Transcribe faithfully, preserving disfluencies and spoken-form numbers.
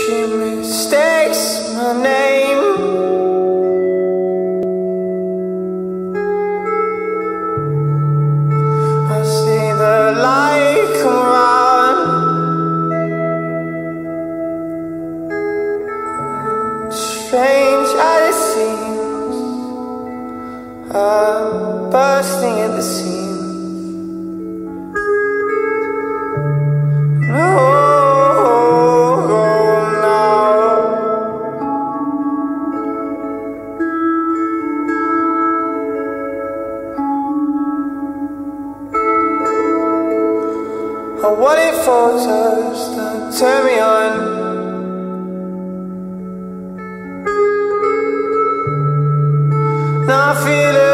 She mistakes my name. I see the light come on. Strange as it seems, I'm bursting at the seams. No, no. I wanted photos that turn me on. Now I feel it.